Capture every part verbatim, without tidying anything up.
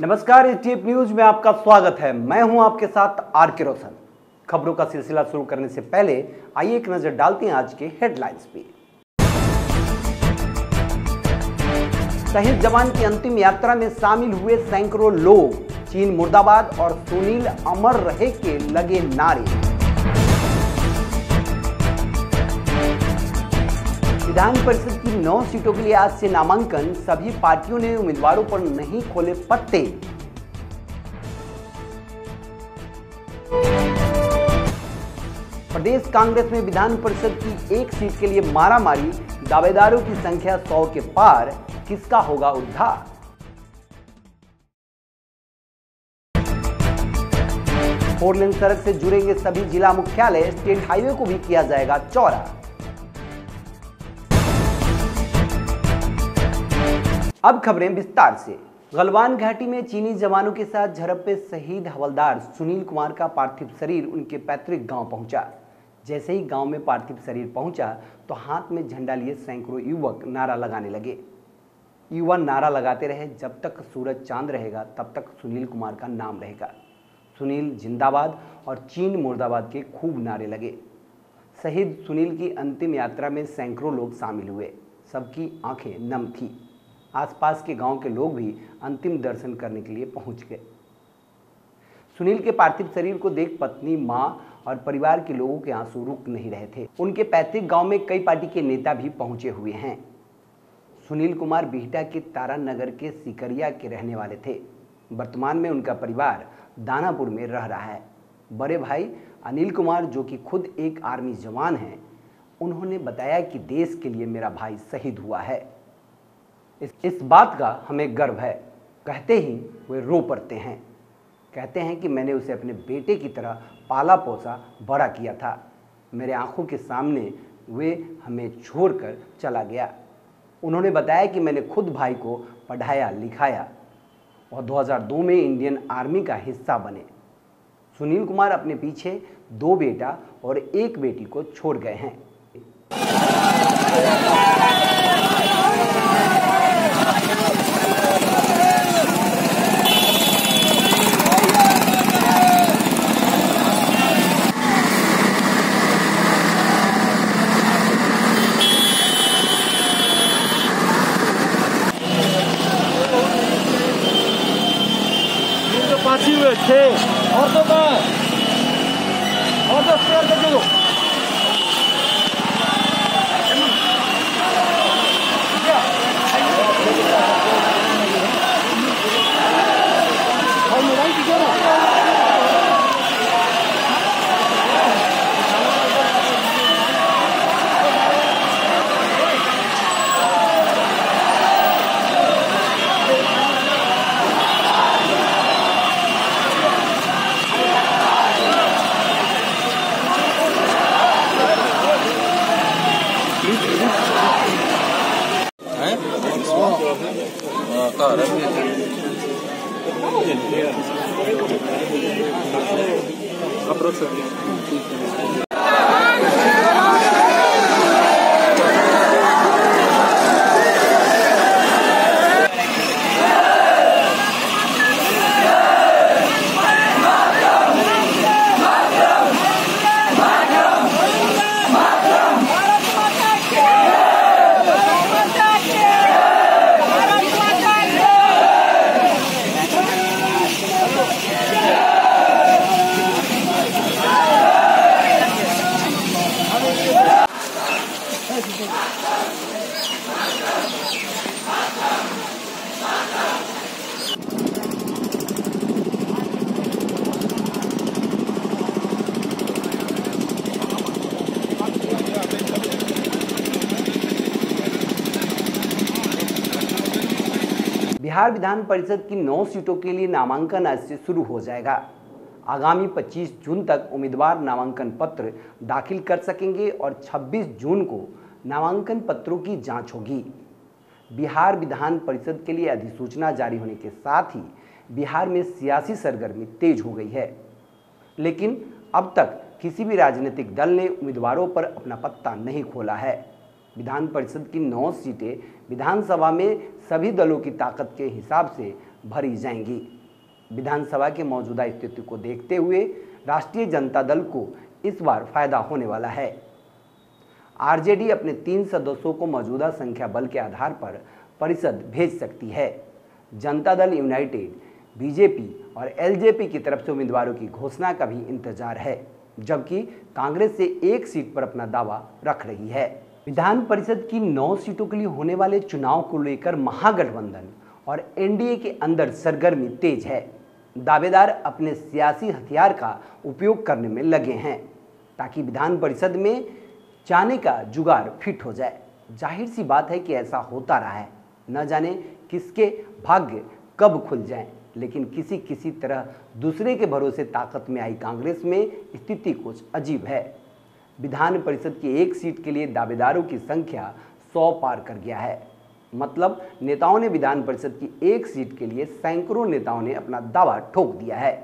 नमस्कार, ETF news में आपका स्वागत है। मैं हूं आपके साथ आर के रोशन। खबरों का सिलसिला शुरू करने से पहले आइए एक नजर डालते हैं आज के हेडलाइंस पे। शहीद जवान की अंतिम यात्रा में शामिल हुए सैकड़ों लोग, चीन मुर्दाबाद और सुनील अमर रहे के लगे नारे। विधान परिषद की नौ सीटों के लिए आज से नामांकन, सभी पार्टियों ने उम्मीदवारों पर नहीं खोले पत्ते। प्रदेश कांग्रेस में विधान परिषद की एक सीट के लिए मारामारी, दावेदारों की संख्या सौ के पार, किसका होगा उद्धार। फोर लेन सड़क से जुड़ेंगे सभी जिला मुख्यालय, स्टेट हाईवे को भी किया जाएगा चौड़ा। अब खबरें विस्तार से। गलवान घाटी में चीनी जवानों के साथ झड़प में शहीद हवलदार सुनील कुमार का पार्थिव शरीर उनके पैतृक गांव पहुंचा। जैसे ही गांव में पार्थिव शरीर पहुंचा तो हाथ में झंडा लिए सैकड़ों युवक नारा लगाने लगे। युवा नारा लगाते रहे, जब तक सूरज चांद रहेगा तब तक सुनील कुमार का नाम रहेगा। सुनील जिंदाबाद और चीन मुर्दाबाद के खूब नारे लगे। शहीद सुनील की अंतिम यात्रा में सैकड़ों लोग शामिल हुए। सबकी आंखें नम थी। आसपास के गांव के लोग भी अंतिम दर्शन करने के लिए पहुंच गए। सुनील के पार्थिव शरीर को देख पत्नी, मां और परिवार के लोगों के आंसू रुक नहीं रहे थे। उनके पैतृक गांव में कई पार्टी के नेता भी पहुंचे हुए हैं। सुनील कुमार बिहटा के तारानगर के सिकरिया के रहने वाले थे। वर्तमान में उनका परिवार दानापुर में रह रहा है। बड़े भाई अनिल कुमार, जो कि खुद एक आर्मी जवान हैं, उन्होंने बताया कि देश के लिए मेरा भाई शहीद हुआ है। इस, इस बात का हमें गर्व है। कहते ही वे रो पड़ते हैं। कहते हैं कि मैंने उसे अपने बेटे की तरह पाला पोसा, बड़ा किया था। मेरे आंखों के सामने वे हमें छोड़कर चला गया। उन्होंने बताया कि मैंने खुद भाई को पढ़ाया लिखाया और दो हज़ार दो में इंडियन आर्मी का हिस्सा बने। सुनील कुमार अपने पीछे दो बेटा और एक बेटी को छोड़ गए हैं। छे और तो का और तो स्पेयर कर दो। और मोबाइल की जरा बिहार विधान परिषद की नौ सीटों के लिए नामांकन आज से शुरू हो जाएगा। आगामी पच्चीस जून तक उम्मीदवार नामांकन पत्र दाखिल कर सकेंगे और छब्बीस जून को नामांकन पत्रों की जांच होगी। बिहार विधान परिषद के लिए अधिसूचना जारी होने के साथ ही बिहार में सियासी सरगर्मी तेज हो गई है, लेकिन अब तक किसी भी राजनीतिक दल ने उम्मीदवारों पर अपना पत्ता नहीं खोला है। विधान परिषद की नौ सीटें विधानसभा में सभी दलों की ताकत के हिसाब से भरी जाएंगी। विधानसभा के मौजूदा स्थिति को देखते हुए राष्ट्रीय जनता दल को इस बार फायदा होने वाला है। आरजेडी अपने तीन सदस्यों को मौजूदा संख्या बल के आधार पर परिषद भेज सकती है। जनता दल यूनाइटेड, बीजेपी और एलजेपी की तरफ से उम्मीदवारों की घोषणा का भी इंतजार है, जबकि कांग्रेस से एक सीट पर अपना दावा रख रही है। विधान परिषद की नौ सीटों के लिए होने वाले चुनाव को लेकर महागठबंधन और एनडीए के अंदर सरगर्मी तेज है। दावेदार अपने सियासी हथियार का उपयोग करने में लगे हैं ताकि विधान परिषद में जाने का जुगाड़ फिट हो जाए। जाहिर सी बात है कि ऐसा होता रहा है, न जाने किसके भाग्य कब खुल जाएं, लेकिन किसी किसी तरह दूसरे के भरोसे ताकत में आई कांग्रेस में स्थिति कुछ अजीब है। विधान परिषद की एक सीट के लिए दावेदारों की संख्या सौ पार कर गया है। मतलब नेताओं ने विधान परिषद की एक सीट के लिए सैकड़ों नेताओं ने अपना दावा ठोक दिया है।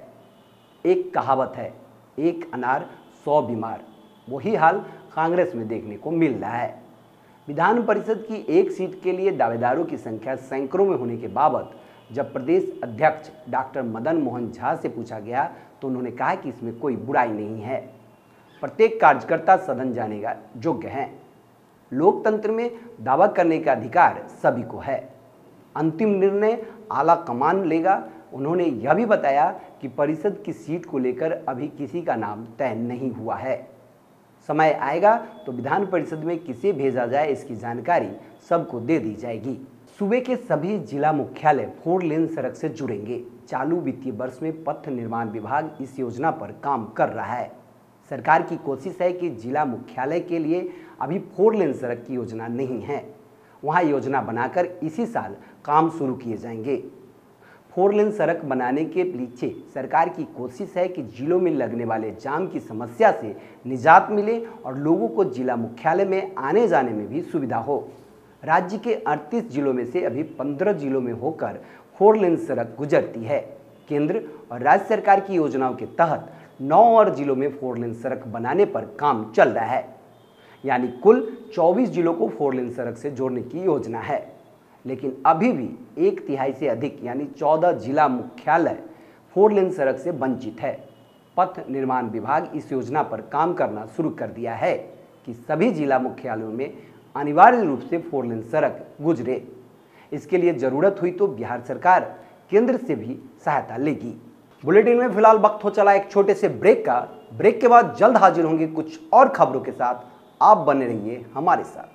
एक कहावत है, एक अनार सौ बीमार, वही हाल कांग्रेस में देखने को मिल रहा है। विधान परिषद की एक सीट के लिए दावेदारों की संख्या सैकड़ों में होने के बाबत जब प्रदेश अध्यक्ष डॉक्टर मदन मोहन झा से पूछा गया तो उन्होंने कहा कि इसमें कोई बुराई नहीं है। प्रत्येक कार्यकर्ता सदन जाने का योग्य है। लोकतंत्र में दावा करने का अधिकार सभी को है। अंतिम निर्णय आला कमान लेगा। उन्होंने यह भी बताया कि परिषद की सीट को लेकर अभी किसी का नाम तय नहीं हुआ है। समय आएगा तो विधान परिषद में किसे भेजा जाए इसकी जानकारी सबको दे दी जाएगी। सूबे के सभी जिला मुख्यालय फोर लेन सड़क से जुड़ेंगे। चालू वित्तीय वर्ष में पथ निर्माण विभाग इस योजना पर काम कर रहा है। सरकार की कोशिश है कि जिला मुख्यालय के लिए अभी फोर लेन सड़क की योजना नहीं है, वहां योजना बनाकर इसी साल काम शुरू किए जाएंगे। फोर लेन सड़क बनाने के पीछे सरकार की कोशिश है कि जिलों में लगने वाले जाम की समस्या से निजात मिले और लोगों को जिला मुख्यालय में आने जाने में भी सुविधा हो। राज्य के अड़तीस जिलों में से अभी पंद्रह जिलों में होकर फोर लेन सड़क गुजरती है। केंद्र और राज्य सरकार की योजनाओं के तहत नौ और जिलों में फोर लेन सड़क बनाने पर काम चल रहा है, यानी कुल चौबीस जिलों को फोर लेन सड़क से जोड़ने की योजना है। लेकिन अभी भी एक तिहाई से अधिक यानी चौदह जिला मुख्यालय फोर लेन सड़क से वंचित है। पथ निर्माण विभाग इस योजना पर काम करना शुरू कर दिया है कि सभी जिला मुख्यालयों में अनिवार्य रूप से फोर लेन सड़क गुजरे। इसके लिए जरूरत हुई तो बिहार सरकार केंद्र से भी सहायता लेगी। बुलेटिन में फिलहाल वक्त हो चला एक छोटे से ब्रेक का। ब्रेक के बाद जल्द हाजिर होंगे कुछ और खबरों के साथ। आप बने रहिए हमारे साथ।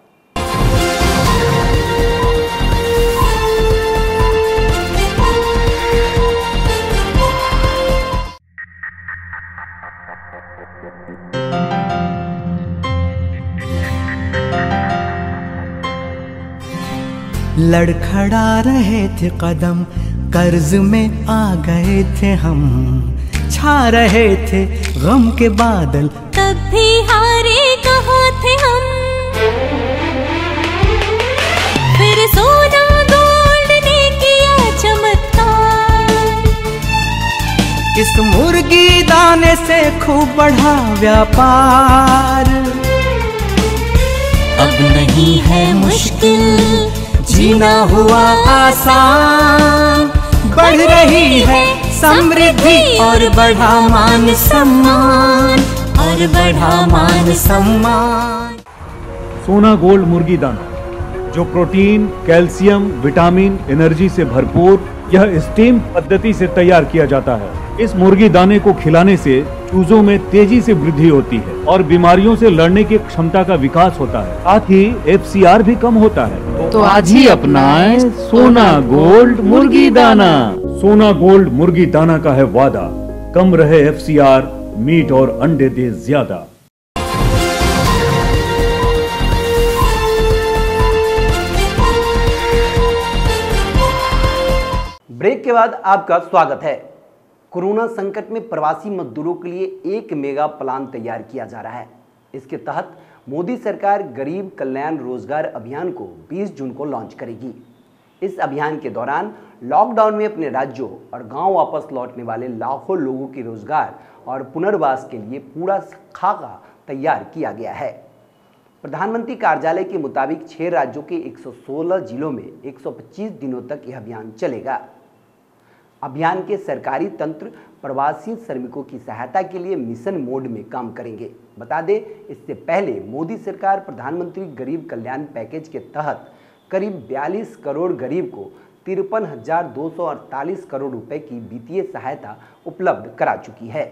लड़खड़ा रहे थे कदम, कर्ज में आ गए थे हम, छा रहे थे गम के बादल, तब भी हारे कहाँ थे हम। फिर सोना गोल्ड ने किया चमत्कार, इस मुर्गी दाने से खूब बढ़ा व्यापार। अब नहीं है मुश्किल, जीना हुआ आसान, बढ़ रही है समृद्धि और बढ़ा मान सम्मान, और बढ़ा मान सम्मान। सोना गोल्ड मुर्गी दाना, जो प्रोटीन, कैल्शियम, विटामिन, एनर्जी से भरपूर, यह स्टीम पद्धति से तैयार किया जाता है। इस मुर्गी दाने को खिलाने से चूजों में तेजी से वृद्धि होती है और बीमारियों से लड़ने की क्षमता का विकास होता है, साथ ही एफ सी आर भी कम होता है। तो आज ही अपनाएं सोना गोल्ड मुर्गी दाना। सोना गोल्ड मुर्गी दाना का है वादा, कम रहे एफ सी आर, मीट और अंडे दे ज्यादा। ब्रेक के बाद आपका स्वागत है। कोरोना संकट में प्रवासी मजदूरों के लिए एक मेगा प्लान तैयार किया जा रहा है। इसके तहत मोदी सरकार गरीब कल्याण रोजगार अभियान को बीस जून को लॉन्च करेगी। इस अभियान के दौरान लॉकडाउन में अपने राज्यों और गांव वापस लौटने वाले लाखों लोगों के रोजगार और पुनर्वास के लिए पूरा खाका तैयार किया गया है। प्रधानमंत्री कार्यालय के मुताबिक छह राज्यों के एक सौ सोलह जिलों में एक सौ पच्चीस दिनों तक यह अभियान चलेगा। अभियान के सरकारी तंत्र प्रवासी श्रमिकों की सहायता के लिए मिशन मोड में काम करेंगे। बता दें, इससे पहले मोदी सरकार प्रधानमंत्री गरीब कल्याण पैकेज के तहत करीब बयालीस करोड़ गरीब को तिरपन हजार दो सौ अड़तालीस करोड़ रुपए की वित्तीय सहायता उपलब्ध करा चुकी है।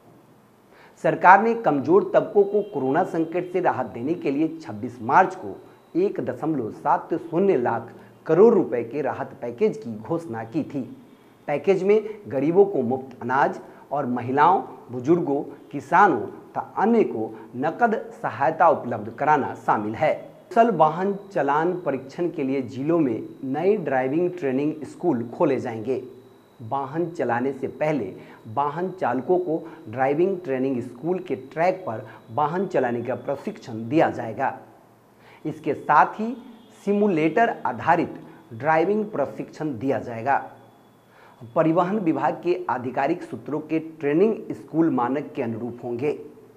सरकार ने कमजोर तबकों को कोरोना संकट से राहत देने के लिए छब्बीस मार्च को एक दशमलव सात शून्य लाख करोड़ रुपए के राहत पैकेज की घोषणा की थी। पैकेज में गरीबों को मुफ्त अनाज और महिलाओं, बुजुर्गों, किसानों तथा अन्य को नकद सहायता उपलब्ध कराना शामिल है। कुशल वाहन चालान परीक्षण के लिए जिलों में नए ड्राइविंग ट्रेनिंग स्कूल खोले जाएंगे। वाहन चलाने से पहले वाहन चालकों को ड्राइविंग ट्रेनिंग स्कूल के ट्रैक पर वाहन चलाने का प्रशिक्षण दिया जाएगा। इसके साथ ही सिमुलेटर आधारित ड्राइविंग प्रशिक्षण दिया जाएगा। परिवहन विभाग के आधिकारिक सूत्रों के ट्रेनिंग स्कूल मानक के अनुरूप होंगे,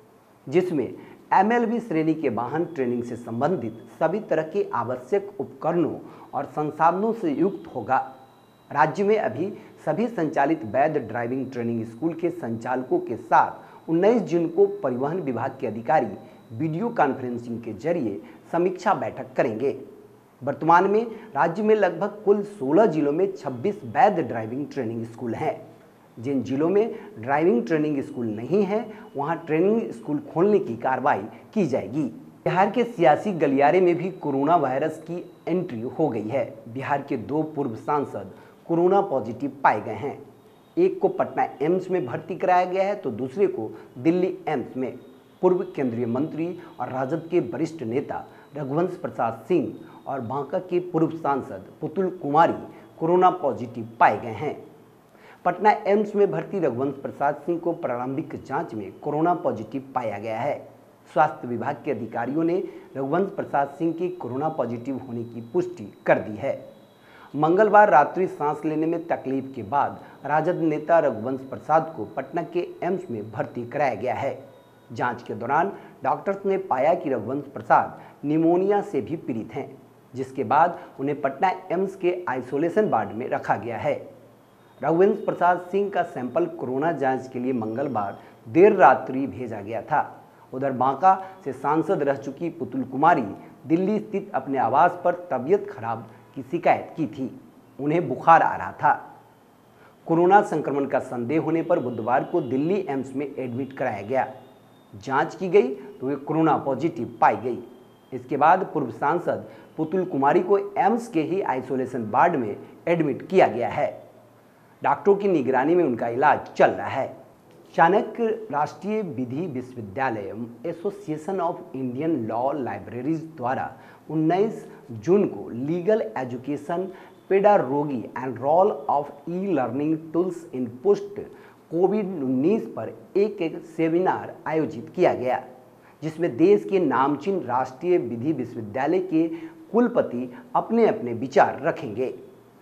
जिसमें एम एल बी श्रेणी के वाहन ट्रेनिंग से संबंधित सभी तरह के आवश्यक उपकरणों और संसाधनों से युक्त होगा। राज्य में अभी सभी संचालित वैध ड्राइविंग ट्रेनिंग स्कूल के संचालकों के साथ उन्नीस जून को परिवहन विभाग के अधिकारी वीडियो कॉन्फ्रेंसिंग के जरिए समीक्षा बैठक करेंगे। वर्तमान में राज्य में लगभग कुल सोलह जिलों में छब्बीस वैध ड्राइविंग ट्रेनिंग स्कूल हैं। जिन जिलों में ड्राइविंग ट्रेनिंग स्कूल नहीं है, वहां ट्रेनिंग स्कूल खोलने की कार्रवाई की जाएगी। बिहार के सियासी गलियारे में भी कोरोना वायरस की एंट्री हो गई है। बिहार के दो पूर्व सांसद कोरोना पॉजिटिव पाए गए हैं। एक को पटना एम्स में भर्ती कराया गया है तो दूसरे को दिल्ली एम्स में। पूर्व केंद्रीय मंत्री और राजद के वरिष्ठ नेता रघुवंश प्रसाद सिंह और बांका के पूर्व सांसद पुतुल कुमारी कोरोना पॉजिटिव पाए गए हैं। पटना एम्स में भर्ती रघुवंश प्रसाद सिंह को प्रारंभिक जांच में कोरोना पॉजिटिव पाया गया है। स्वास्थ्य विभाग के अधिकारियों ने रघुवंश प्रसाद सिंह की कोरोना पॉजिटिव होने की पुष्टि कर दी है। मंगलवार रात्रि सांस लेने में तकलीफ के बाद राजद नेता रघुवंश प्रसाद को पटना के एम्स में भर्ती कराया गया है। जांच के दौरान डॉक्टर्स ने पाया कि रघुवंश प्रसाद निमोनिया से भी पीड़ित हैं, जिसके बाद उन्हें पटना एम्स के आइसोलेशन वार्ड में रखा गया है। रघुवंश प्रसाद सिंह का सैंपल कोरोना जांच के लिए मंगलवार देर रात्रि भेजा गया था। उधर बांका से सांसद रह चुकी पुतुल कुमारी दिल्ली स्थित अपने आवास पर तबीयत खराब की शिकायत की थी। उन्हें बुखार आ रहा था। कोरोना संक्रमण का संदेह होने पर बुधवार को दिल्ली एम्स में एडमिट कराया गया। जांच की गई तो वे कोरोना पॉजिटिव पाई गई। इसके बाद पूर्व सांसद पुतुल कुमारी को एम्स के ही आइसोलेशन वार्ड में एडमिट किया गया है। डॉक्टरों की निगरानी में उनका इलाज चल रहा है। चाणक्य राष्ट्रीय विधि विश्वविद्यालय association of Indian law libraries द्वारा उन्नीस जून को legal education, pedagogy and role of e learning tools in post covid उन्नीस पर एक एक सेमिनार आयोजित किया गया, जिसमें देश के नामचीन राष्ट्रीय विधि विश्वविद्यालय के कुलपति अपने अपने विचार रखेंगे।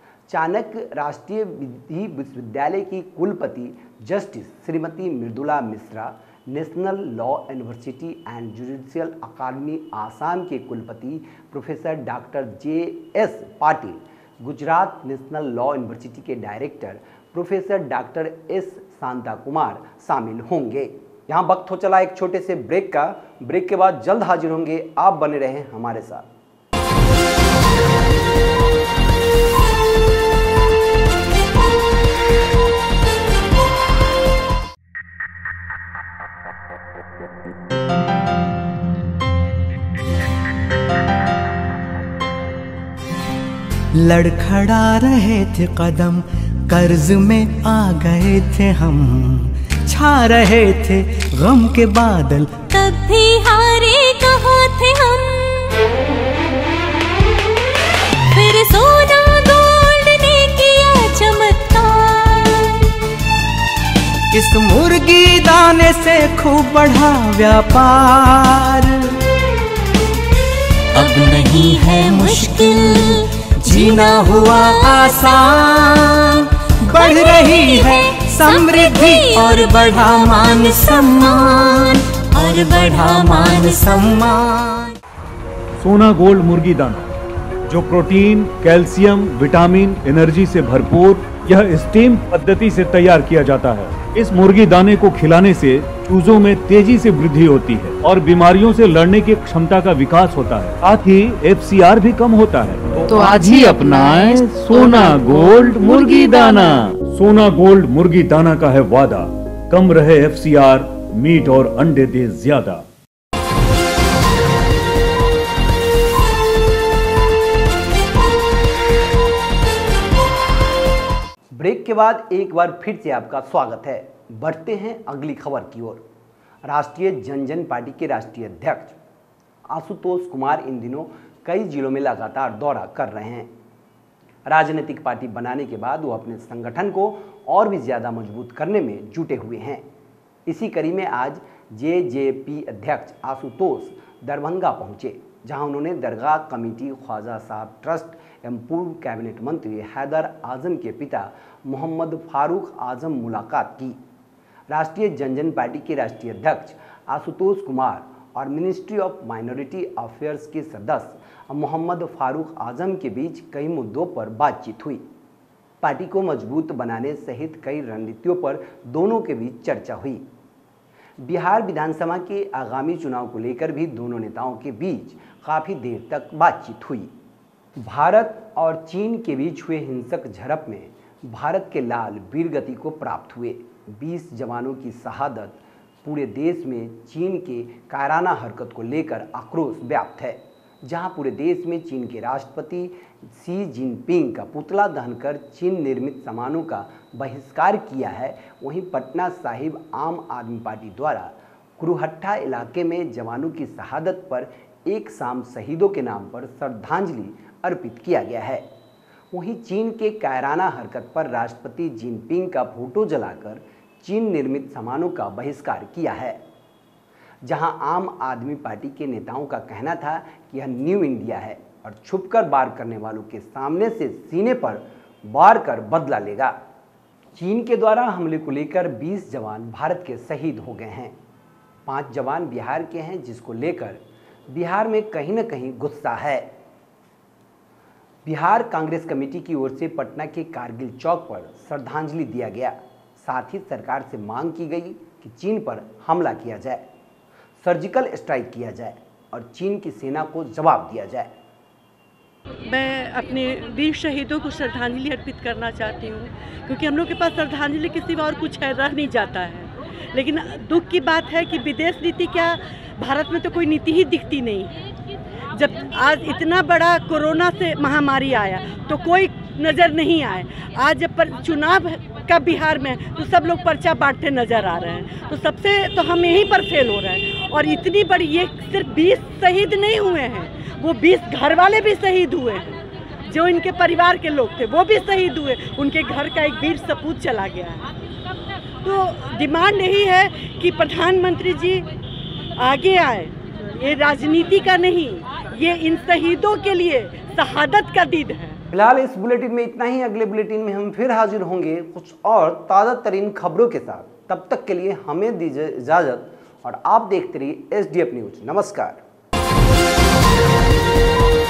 चाणक्य राष्ट्रीय विधि विश्वविद्यालय की कुलपति justice Shrimati Mridula Mishra, national law university and judicial academy Assam के कुलपति professor doctor J S Patil, Gujarat national law university के director professor doctor S Shanta Kumar शामिल होंगे। यहाँ वक्त हो चला एक छोटे से ब्रेक का। ब्रेक के बाद जल्द हाजिर होंगे, आप बने रहें हमारे साथ। लड़खड़ा रहे थे कदम, कर्ज में आ गए थे हम, छा रहे थे गम के बादल, तब भी हारे कहाँ थे हम। फिर सोना गोल्ड ने किया चमत्कार, इस मुर्गी दाने से खूब बढ़ा व्यापार। अब नहीं है मुश्किल, जीना हुआ आसान, बढ़ रही है समृद्धि और बढ़ा मान सम्मान, और बढ़ा मान सम्मान। सोना गोल्ड मुर्गी दाना, जो प्रोटीन, कैल्शियम, विटामिन, एनर्जी से भरपूर यह स्टीम पद्धति से तैयार किया जाता है। इस मुर्गी दाने को खिलाने से चूजों में तेजी से वृद्धि होती है और बीमारियों से लड़ने की क्षमता का विकास होता है। साथ ही एफ सी आर भी कम होता है। तो आज ही अपनाएं सोना गोल्ड मुर्गी दाना। सोना गोल्ड मुर्गी दाना का है वादा, कम रहे एफ सी आर, मीट और अंडे दे ज्यादा। ब्रेक के बाद एक बार फिर से आपका स्वागत है। बढ़ते हैं अगली खबर की ओर। राष्ट्रीय जनजन पार्टी के राष्ट्रीय अध्यक्ष आशुतोष कुमार इन दिनों कई जिलों में लगातार दौरा कर रहे हैं। राजनीतिक पार्टी बनाने के बाद वो अपने संगठन को और भी ज़्यादा मजबूत करने में जुटे हुए हैं। इसी कड़ी में आज जे जे पी अध्यक्ष आशुतोष दरभंगा पहुंचे, जहां उन्होंने दरगाह कमेटी ख्वाजा साहब ट्रस्ट एवं पूर्व कैबिनेट मंत्री हैदर आजम के पिता मोहम्मद फारूक आजम मुलाकात की। राष्ट्रीय जनजन पार्टी के राष्ट्रीय अध्यक्ष आशुतोष कुमार और मिनिस्ट्री ऑफ माइनॉरिटी अफेयर्स के सदस्य मोहम्मद फारूक आजम के बीच कई मुद्दों पर बातचीत हुई। पार्टी को मजबूत बनाने सहित कई रणनीतियों पर दोनों के बीच चर्चा हुई। बिहार विधानसभा के आगामी चुनाव को लेकर भी दोनों नेताओं के बीच काफ़ी देर तक बातचीत हुई। भारत और चीन के बीच हुए हिंसक झड़प में भारत के लाल वीरगति को प्राप्त हुए। बीस जवानों की शहादत, पूरे देश में चीन के कायराना हरकत को लेकर आक्रोश व्याप्त है। जहां पूरे देश में चीन के राष्ट्रपति शी जिनपिंग का पुतला दहन कर चीन निर्मित सामानों का बहिष्कार किया है, वहीं पटना साहिब आम आदमी पार्टी द्वारा कुरुहट्टा इलाके में जवानों की शहादत पर एक शाम शहीदों के नाम पर श्रद्धांजलि अर्पित किया गया है। वहीं चीन के कायराना हरकत पर राष्ट्रपति जिनपिंग का फोटो जलाकर चीन निर्मित सामानों का बहिष्कार किया है। जहां आम आदमी पार्टी के नेताओं का कहना था कि यह न्यू इंडिया है और छुपकर वार करने वालों के सामने से सीने पर वार कर बदला लेगा। चीन के द्वारा हमले को लेकर बीस जवान भारत के शहीद हो गए हैं। पाँच जवान बिहार के हैं, जिसको लेकर बिहार में कहीं न कहीं गुस्सा है। बिहार कांग्रेस कमेटी की ओर से पटना के कारगिल चौक पर श्रद्धांजलि दिया गया। साथ ही सरकार से मांग की गई कि चीन पर हमला किया जाए, सर्जिकल स्ट्राइक किया जाए और चीन की सेना को जवाब दिया जाए। मैं अपने वीर शहीदों को श्रद्धांजलि अर्पित करना चाहती हूँ, क्योंकि हम लोग के पास श्रद्धांजलि के सिवा और कुछ है रह नहीं जाता है। लेकिन दुख की बात है कि विदेश नीति क्या, भारत में तो कोई नीति ही दिखती नहीं है। जब आज इतना बड़ा कोरोना से महामारी आया तो कोई नज़र नहीं आए। आज जब पर चुनाव का बिहार में तो सब लोग पर्चा बांटते नज़र आ रहे हैं, तो सबसे तो हम यहीं पर फेल हो रहे हैं। और इतनी बड़ी, ये सिर्फ बीस शहीद नहीं हुए हैं, वो बीस घर वाले भी शहीद हुए हैं। जो इनके परिवार के लोग थे वो भी शहीद हुए, उनके घर का एक वीर सपूत चला गया है। तो डिमांड यही है कि प्रधानमंत्री जी आगे आए। ये राजनीति का नहीं, ये इन शहीदों के लिए शहादत का दिन है। फिलहाल इस बुलेटिन में इतना ही। अगले बुलेटिन में हम फिर हाजिर होंगे कुछ और ताज़ा तरीन खबरों के साथ। तब तक के लिए हमें दीजिए इजाज़त और आप देखते रहिए एस डी एफ न्यूज। नमस्कार।